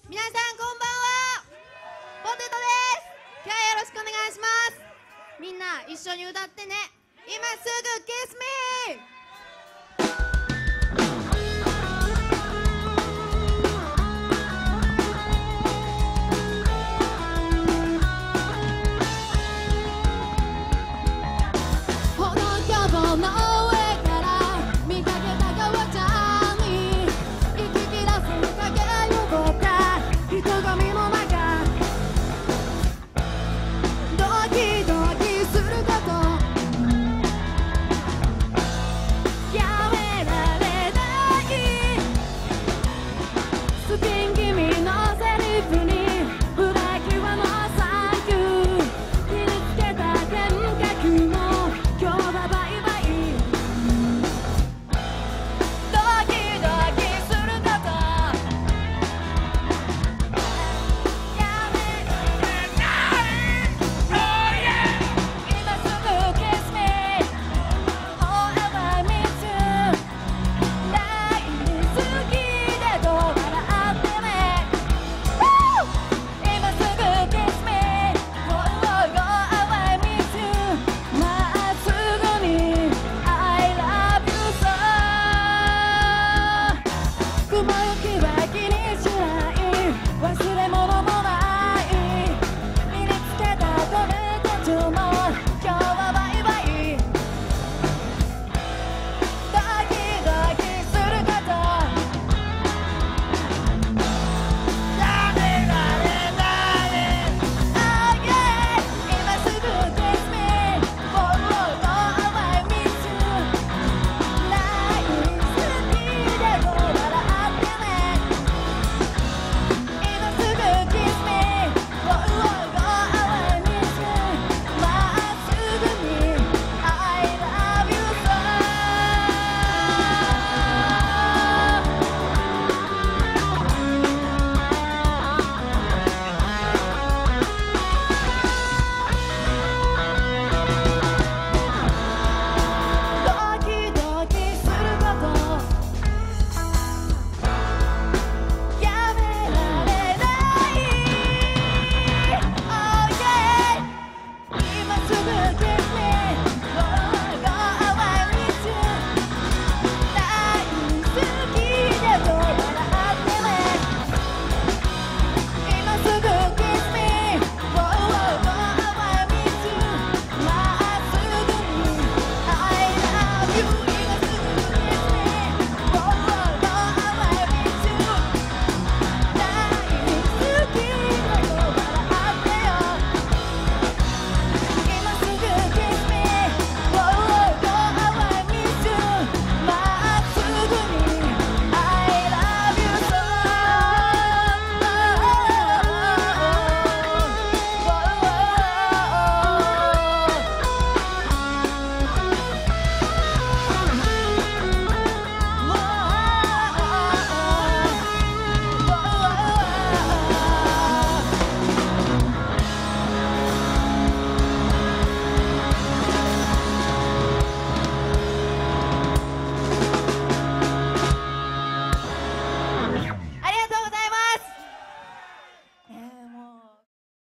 皆さんこんばんは、ポテトです。今日はよろしくお願いします。みんな一緒に歌ってね。今すぐ Kiss me。 歩道橋の上から見かけた川ちゃんに息切らせる影を持った人混みの中、ドキドキすることやめられない。スピン気味のセリフにブラキワのサンキュー、傷つけた幻覚も今日はバイバイ。ドキドキすることやめられない。今すぐ Kiss me forever miss you。 大好きでどう笑ってね。今すぐ Kiss me forever miss you。 まっすぐに I love you so。 雲行きは気にしない、忘れ物も